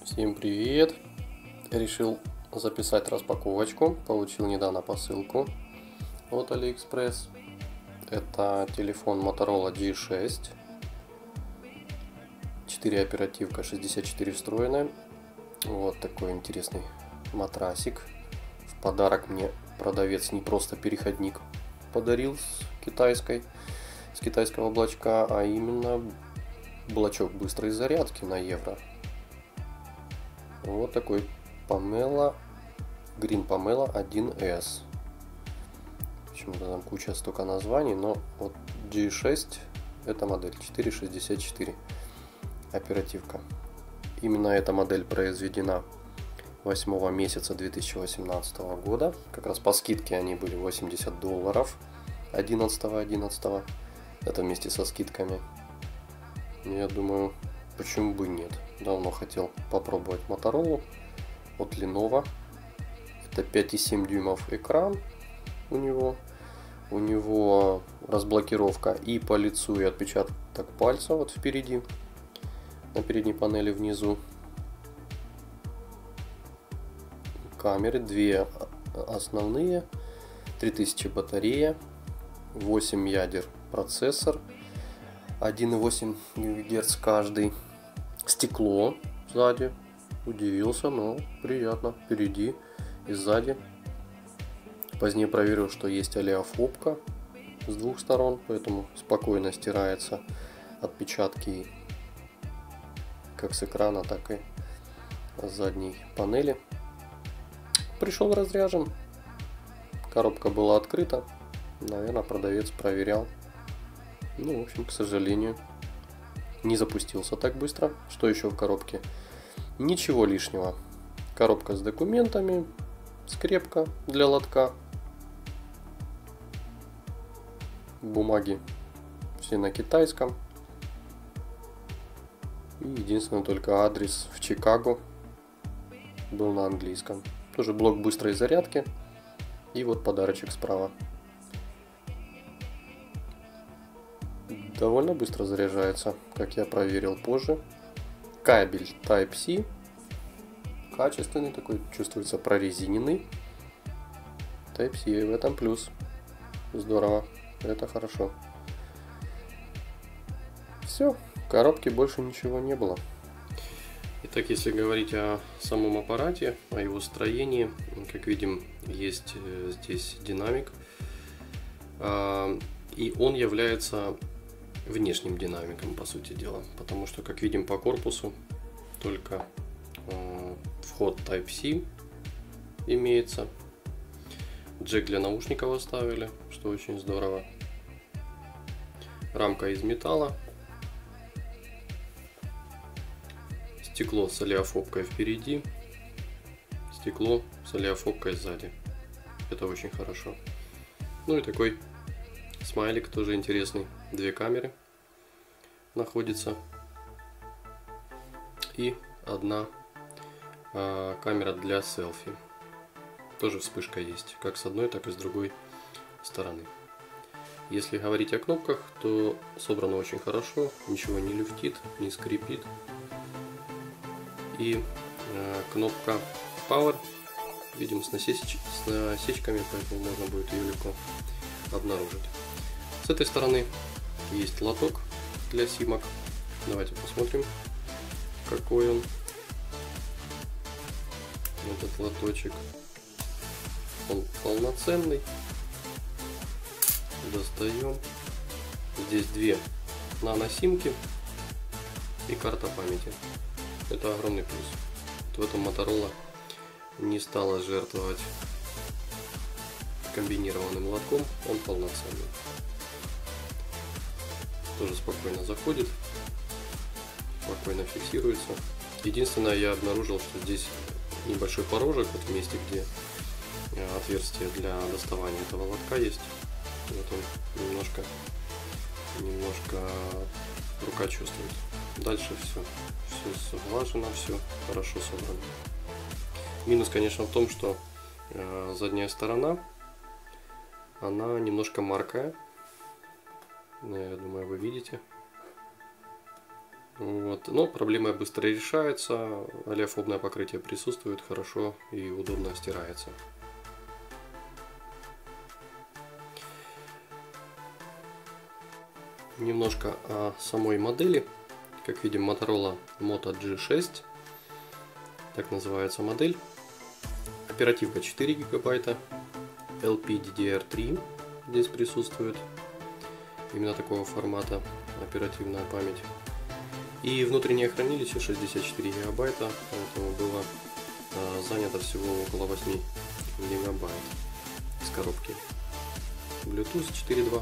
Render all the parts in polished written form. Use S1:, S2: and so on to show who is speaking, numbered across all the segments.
S1: Всем привет! Решил записать распаковочку. Получил недавно посылку от AliExpress. Это телефон Motorola G6. 4 оперативка, 64 встроенная. Вот такой интересный матрасик. В подарок мне продавец не просто переходник подарил с китайского блочка, а именно блочок быстрой зарядки на евро. Вот такой Pomelo, Green Pomelo 1S. Почему-то там куча столько названий, но вот G6 это модель 464 оперативка. Именно эта модель произведена 8 месяца 2018 года. Как раз по скидке они были $80 11.11. Это вместе со скидками. Я думаю, почему бы нет. Давно хотел попробовать Motorola от Lenovo. Это 5,7 дюймов экран у него. У него разблокировка и по лицу, и отпечаток пальца вот впереди. На передней панели внизу. Камеры, две основные. 3000 батарея. 8 ядер процессор. 1,8 ГГц каждый. Стекло сзади. Удивился, но приятно. Впереди и сзади. Позднее проверил, что есть олеофобка с двух сторон, поэтому спокойно стирается отпечатки как с экрана, так и с задней панели. Пришел разряжен. Коробка была открыта. Наверное, продавец проверял. Ну, в общем, к сожалению, не запустился так быстро. Что еще в коробке? Ничего лишнего. Коробка с документами, скрепка для лотка. Бумаги все на китайском. И единственное, только адрес в Чикаго был на английском. Тоже блок быстрой зарядки. И вот подарочек справа. Довольно быстро заряжается, как я проверил позже. Кабель Type-C. Качественный такой, чувствуется прорезиненный. Type-C, в этом плюс. Здорово, это хорошо. Все, в коробке больше ничего не было. Итак, если говорить о самом аппарате, о его строении, как видим, есть здесь динамик. И он является внешним динамиком, по сути дела, потому что, как видим по корпусу, только вход Type-C имеется. Джек для наушников оставили, что очень здорово. Рамка из металла. Стекло с олеофобкой впереди. Стекло с олеофобкой сзади. Это очень хорошо. Ну и такой смайлик тоже интересный. Две камеры находится. И одна камера для селфи. Тоже вспышка есть. Как с одной, так и с другой стороны. Если говорить о кнопках, то собрано очень хорошо. Ничего не люфтит, не скрипит. И кнопка Power. Видим с насечками, поэтому можно будет ее легко обнаружить. С этой стороны есть лоток для симок. Давайте посмотрим, какой он. Этот лоточек. Он полноценный. Достаем. Здесь две наносимки и карта памяти. Это огромный плюс. Вот в этом Motorola не стала жертвовать комбинированным лотком. Он полноценный. Тоже спокойно заходит, спокойно фиксируется. Единственное, я обнаружил, что здесь небольшой порожек, вот в месте, где отверстие для доставания этого лотка есть. Вот он немножко рука чувствует. Дальше все сглажено, все хорошо собрано. Минус, конечно, в том, что задняя сторона, она немножко маркая. Я думаю, вы видите. Вот. Но проблема быстро решается, олеофобное покрытие присутствует, хорошо и удобно стирается. Немножко о самой модели. Как видим, Motorola Moto G6, так называется модель. Оперативка 4 гигабайта, LPDDR3 здесь присутствует, именно такого формата оперативная память. И внутреннее хранилище 64 гигабайта, поэтому было занято всего около 8 гигабайт из коробки. Bluetooth 4.2.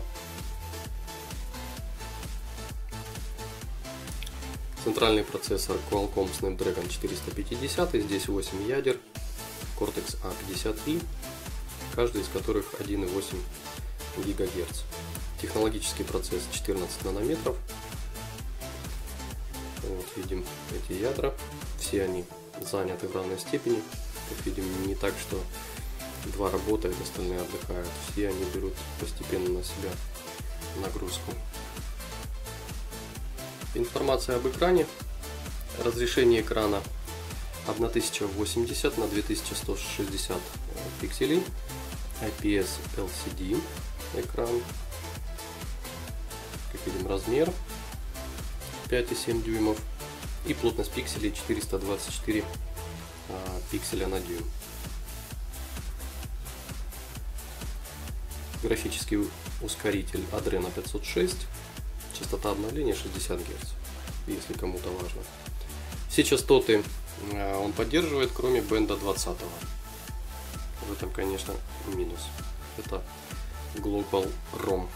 S1: Центральный процессор Qualcomm Snapdragon 450, здесь 8 ядер, Cortex A53, каждый из которых 1,8 ГГц. Технологический процесс 14 нанометров. Вот видим эти ядра, все они заняты в равной степени. Как видим, не так, что два работают, остальные отдыхают. Все они берут постепенно на себя нагрузку. Информация об экране. Разрешение экрана 1080 на 2160 пикселей. IPS LCD экран. Как видим, размер 5,7 дюймов. И плотность пикселей 424 пикселя на дюйм. Графический ускоритель Adreno 506. Частота обновления 60 Гц, если кому-то важно. Все частоты он поддерживает, кроме бенда 20. В этом, конечно, минус. Это Global ROM.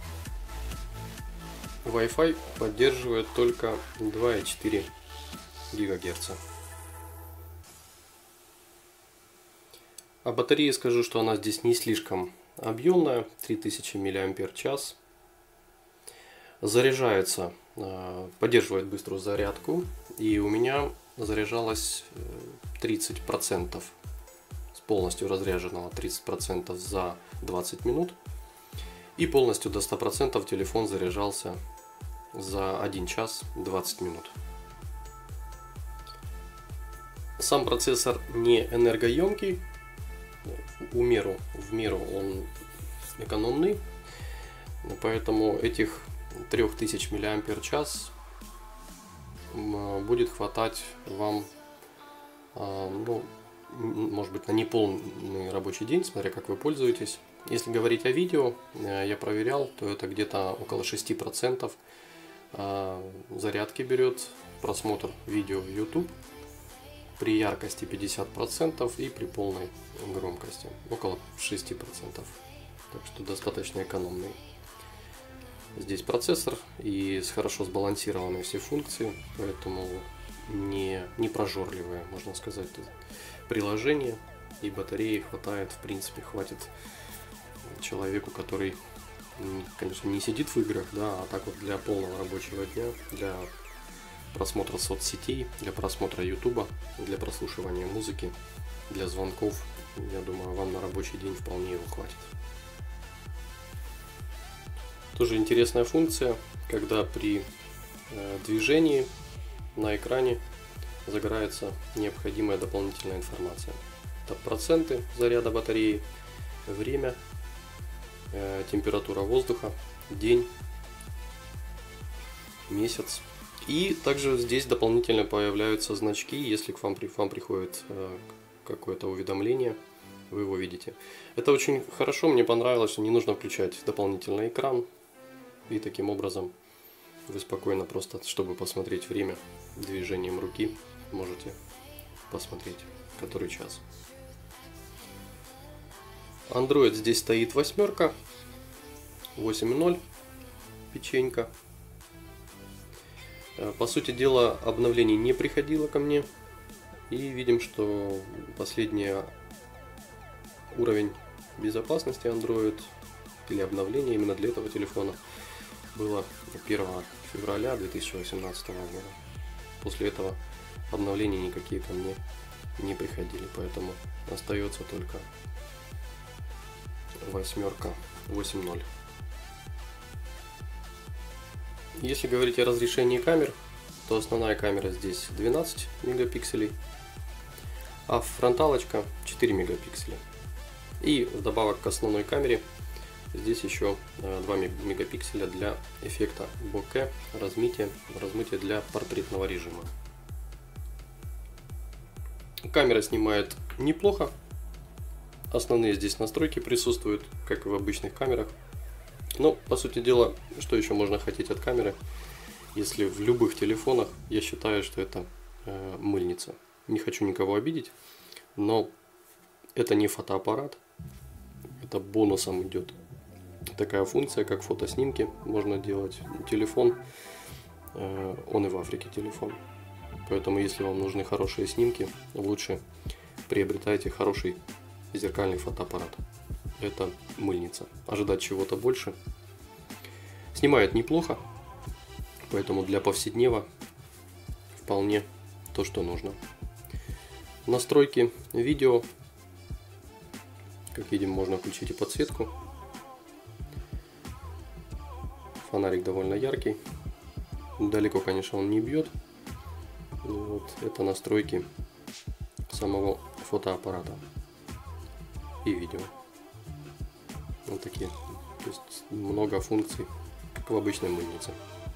S1: Wi-Fi поддерживает только 2,4 ГГц. О батарее скажу, что она здесь не слишком объемная, 3000 мАч. Заряжается, поддерживает быструю зарядку, и у меня заряжалось 30%, с полностью разряженного 30% за 20 минут, и полностью до 100% телефон заряжался за 1 час 20 минут. Сам процессор не энергоемкий, в меру он экономный, поэтому этих 3000 мАч будет хватать вам, ну, может быть, на неполный рабочий день, смотря как вы пользуетесь. Если говорить о видео, я проверял, то это где-то около 6% зарядки берет просмотр видео в YouTube при яркости 50% и при полной громкости около 6%. Так что достаточно экономный здесь процессор и хорошо сбалансированные все функции, поэтому не прожорливое, можно сказать, приложение, и батареи хватает, в принципе, хватит человеку, который, конечно, не сидит в играх, да, а так вот для полного рабочего дня, для просмотра соцсетей, для просмотра ютуба, для прослушивания музыки, для звонков, я думаю, вам на рабочий день вполне его хватит. Тоже интересная функция, когда при движении на экране загорается необходимая дополнительная информация. Это проценты заряда батареи, время, температура воздуха, день, месяц. И также здесь дополнительно появляются значки, если к вам приходит какое-то уведомление, вы его видите. Это очень хорошо, мне понравилось, что не нужно включать дополнительный экран. И таким образом вы спокойно, просто чтобы посмотреть время движением руки, можете посмотреть, который час. Android здесь стоит 8, 8.0, печенька. По сути дела, обновлений не приходило ко мне. И видим, что последний уровень безопасности Android или обновление именно для этого телефона было 1 февраля 2018 года. После этого обновления никакие ко мне не приходили, поэтому остается только 8, 8.0. Если говорить о разрешении камер, что основная камера здесь 12 мегапикселей, а фронталочка 4 мегапикселя. И вдобавок к основной камере здесь еще 2 мегапикселя для эффекта боке, размытия для портретного режима. Камера снимает неплохо. Основные здесь настройки присутствуют, как и в обычных камерах. Но, по сути дела, что еще можно хотеть от камеры, если в любых телефонах я считаю, что это мыльница. Не хочу никого обидеть, но это не фотоаппарат. Это бонусом идет такая функция, как фотоснимки можно делать. Телефон, он и в Африке телефон. Поэтому, если вам нужны хорошие снимки, лучше приобретайте хороший зеркальный фотоаппарат. Это мыльница. Ожидать чего-то больше. Снимает неплохо, поэтому для повседнева вполне то, что нужно. Настройки видео. Как видим, можно включить и подсветку. Фонарик довольно яркий. Далеко, конечно, он не бьет. Вот это настройки самого фотоаппарата и видео. Вот такие. То есть много функций, как в обычной мыльнице.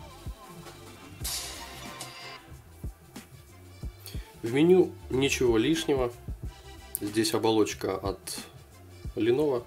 S1: В меню ничего лишнего. Здесь оболочка от Lenovo.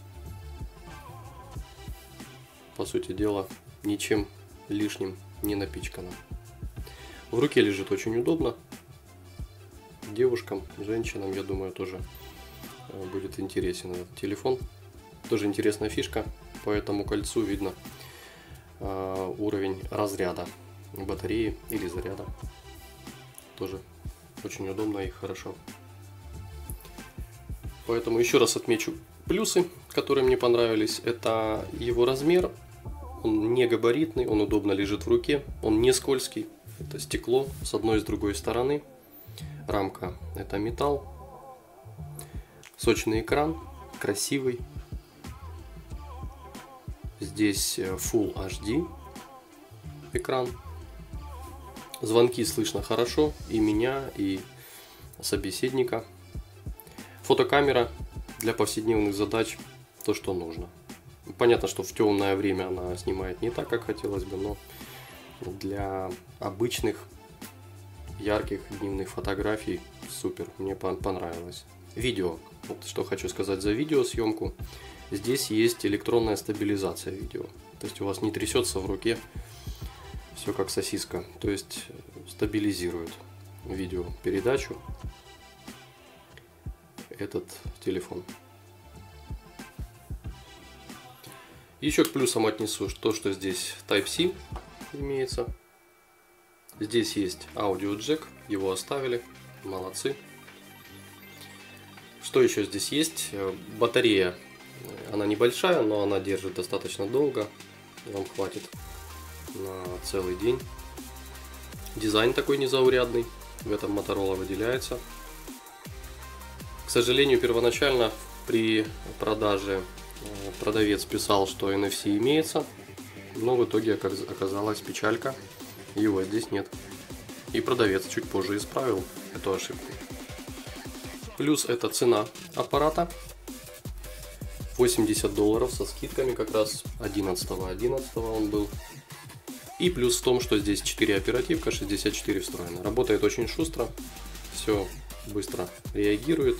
S1: По сути дела, ничем лишним не напичкана. В руке лежит очень удобно. Девушкам, женщинам, я думаю, тоже будет интересен этот телефон. Тоже интересная фишка. По этому кольцу видно уровень разряда батареи или заряда. Тоже очень удобно и хорошо. Поэтому еще раз отмечу плюсы, которые мне понравились. Это его размер. Он не габаритный, он удобно лежит в руке, он не скользкий. Это стекло с одной и с другой стороны. Рамка — это металл. Сочный экран, красивый. Здесь Full HD экран. Звонки слышно хорошо, и меня, и собеседника. Фотокамера для повседневных задач то, что нужно. Понятно, что в темное время она снимает не так, как хотелось бы, но для обычных ярких дневных фотографий супер, мне понравилось. Видео. Вот что хочу сказать за видеосъемку. Здесь есть электронная стабилизация видео. То есть у вас не трясется в руке все как сосиска. То есть стабилизирует видеопередачу этот телефон. Еще к плюсам отнесу то, что здесь Type-C имеется. Здесь есть аудиоджек, его оставили, молодцы. Что еще здесь есть? Батарея, она небольшая, но она держит достаточно долго, вам хватит на целый день. Дизайн такой незаурядный, в этом Motorola выделяется. К сожалению, первоначально при продаже продавец писал, что NFC имеется, но в итоге оказалась печалька, его здесь нет. И продавец чуть позже исправил эту ошибку. Плюс это цена аппарата. $80 со скидками, как раз 11.11 он был. И плюс в том, что здесь 4 оперативка, 64 встроено. Работает очень шустро, все быстро реагирует.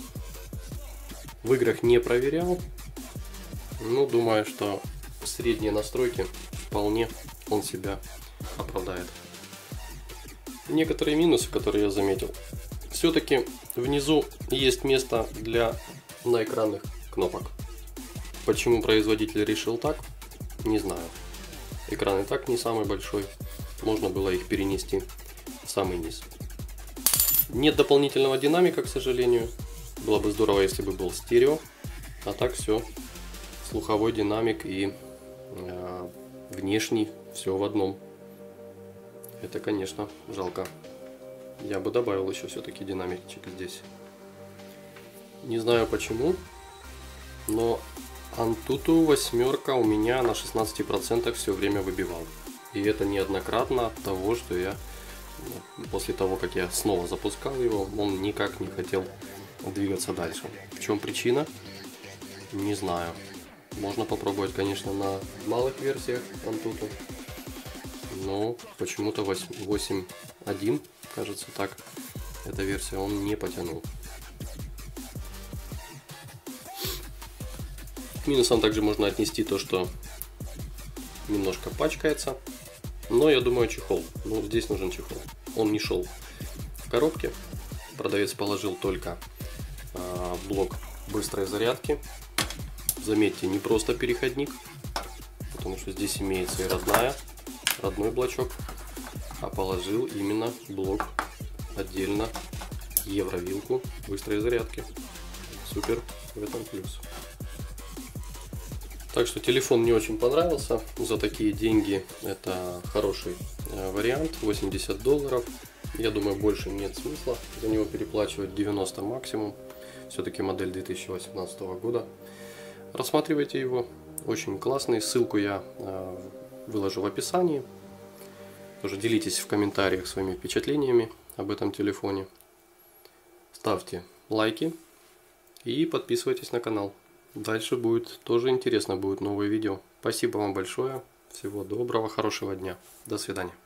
S1: В играх не проверял, но думаю, что средние настройки вполне он себя оправдает. Некоторые минусы, которые я заметил. Все-таки внизу есть место для наэкранных кнопок. Почему производитель решил так, не знаю. Экран и так не самый большой, можно было их перенести в самый низ. Нет дополнительного динамика, к сожалению. Было бы здорово, если бы был стерео. А так все, слуховой динамик и внешний, все в одном. Это, конечно, жалко. Я бы добавил еще все-таки динамичек здесь. Не знаю почему, но Antutu 8 у меня на 16% все время выбивал. И это неоднократно от того, что я после того, как я снова запускал его, он никак не хотел двигаться дальше. В чем причина? Не знаю. Можно попробовать, конечно, на малых версиях Antutu, но почему-то 8.1, кажется так, эта версия он не потянул. Минусом также можно отнести то, что немножко пачкается, но я думаю чехол. Ну, здесь нужен чехол. Он не шел в коробке. Продавец положил только блок быстрой зарядки. Заметьте, не просто переходник, потому что здесь имеется и родной блочок, а положил именно блок отдельно, евровилку быстрой зарядки. Супер, в этом плюс. Так что телефон мне очень понравился. За такие деньги это хороший вариант. $80. Я думаю, больше нет смысла за него переплачивать, 90 максимум. Все-таки модель 2018 года. Рассматривайте его. Очень классный. Ссылку я выложу в описании. Тоже делитесь в комментариях своими впечатлениями об этом телефоне. Ставьте лайки и подписывайтесь на канал. Дальше будет тоже интересно, будут новые видео. Спасибо вам большое. Всего доброго, хорошего дня. До свидания.